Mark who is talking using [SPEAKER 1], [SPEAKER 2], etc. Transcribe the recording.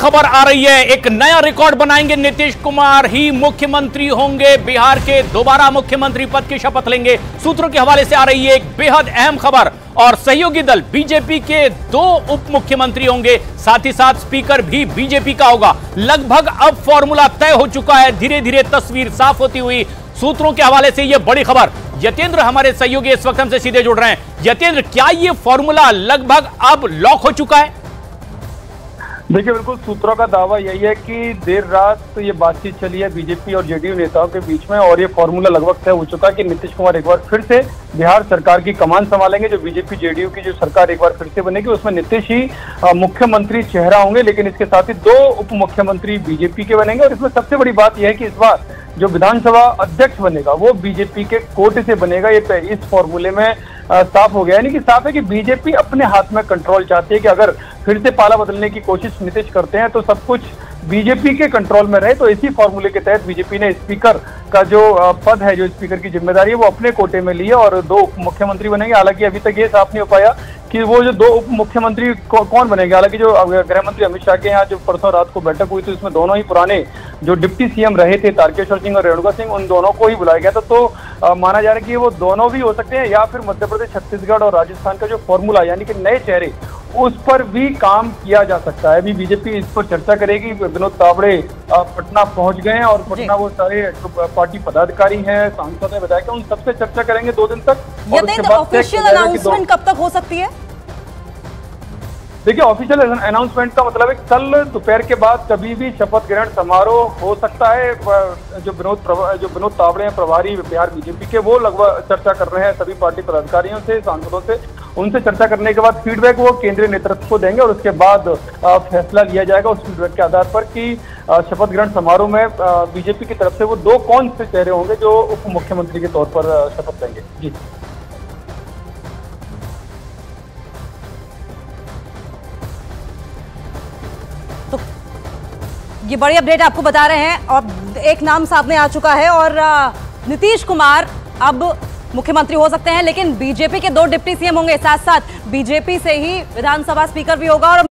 [SPEAKER 1] खबर आ रही है, एक नया रिकॉर्ड बनाएंगे। नीतीश कुमार ही मुख्यमंत्री होंगे, बिहार के दोबारा मुख्यमंत्री पद की शपथ लेंगे। सूत्रों के हवाले से आ रही है एक बेहद अहम खबर। और सहयोगी दल बीजेपी के 2 उप मुख्यमंत्री होंगे, साथ ही साथ स्पीकर भी बीजेपी का होगा। लगभग अब फॉर्मूला तय हो चुका है, धीरे धीरे तस्वीर साफ होती हुई। सूत्रों के हवाले से यह बड़ी खबर। यतेंद्र हमारे सहयोगी इस वक्त हमसे सीधे जुड़ रहे हैं। यतेंद्र, क्या यह फॉर्मूला लगभग अब लॉक हो चुका है?
[SPEAKER 2] देखिए, बिल्कुल सूत्रों का दावा यही है कि देर रात ये बातचीत चली है बीजेपी और जेडीयू नेताओं के बीच में, और ये फॉर्मूला लगभग तय हो चुका है कि नीतीश कुमार एक बार फिर से बिहार सरकार की कमान संभालेंगे। जो बीजेपी जेडीयू की जो सरकार एक बार फिर से बनेगी, उसमें नीतीश ही मुख्यमंत्री चेहरा होंगे, लेकिन इसके साथ ही 2 उप मुख्यमंत्री बीजेपी के बनेंगे। और इसमें सबसे बड़ी बात यह है कि इस बार जो विधानसभा अध्यक्ष बनेगा वो बीजेपी के कोटे से बनेगा। ये इस फॉर्मूले में साफ हो गया, यानी कि साफ है कि बीजेपी अपने हाथ में कंट्रोल चाहती है कि अगर फिर से पाला बदलने की कोशिश नीतीश करते हैं तो सब कुछ बीजेपी के कंट्रोल में रहे। तो इसी फॉर्मूले के तहत बीजेपी ने स्पीकर का जो पद है, जो स्पीकर की जिम्मेदारी है, वो अपने कोटे में ली है और 2 उप मुख्यमंत्री बनेंगे। हालांकि अभी तक ये साफ नहीं हो पाया कि वो जो 2 उप मुख्यमंत्री कौन बनेंगे। हालांकि जो गृह मंत्री अमित शाह के यहाँ जो परसों रात को बैठक हुई थी, उसमें दोनों ही पुराने जो डिप्टी सीएम रहे थे, तारकेश्वर सिंह और रेणुका सिंह, उन दोनों को ही बुलाया गया था। तो माना जा रहा है कि वो दोनों भी हो सकते हैं, या फिर मध्य प्रदेश, छत्तीसगढ़ और राजस्थान का जो फॉर्मूला यानी कि नए चेहरे, उस पर भी काम किया जा सकता है। अभी बीजेपी इस पर चर्चा करेगी। विनोद तावड़े पटना पहुंच गए हैं और पटना वो सारे पार्टी पदाधिकारी हैं, सांसद हैं, विधायक हैं, उन सबसे चर्चा करेंगे 2 दिन तक।
[SPEAKER 3] ऑफिशियल अनाउंसमेंट कब तक हो सकती है?
[SPEAKER 2] देखिए, ऑफिशियल अनाउंसमेंट का मतलब है कल दोपहर के बाद कभी भी शपथ ग्रहण समारोह हो सकता है। जो विनोद तावड़े हैं, प्रभारी बिहार बीजेपी के, वो लगभग चर्चा कर रहे हैं सभी पार्टी पदाधिकारियों से, सांसदों से। उनसे चर्चा करने के बाद फीडबैक वो केंद्रीय नेतृत्व को देंगे और उसके बाद फैसला लिया जाएगा उस फीडबैक के आधार पर कि शपथ ग्रहण समारोह में बीजेपी की तरफ से वो 2 कौन से चेहरे होंगे जो उप मुख्यमंत्री के तौर पर शपथ लेंगे। जी,
[SPEAKER 3] तो ये बड़ी अपडेट आपको बता रहे हैं। और एक नाम सामने आ चुका है और नीतीश कुमार अब मुख्यमंत्री हो सकते हैं, लेकिन बीजेपी के 2 डिप्टी सीएम होंगे, साथ साथ बीजेपी से ही विधानसभा स्पीकर भी होगा। और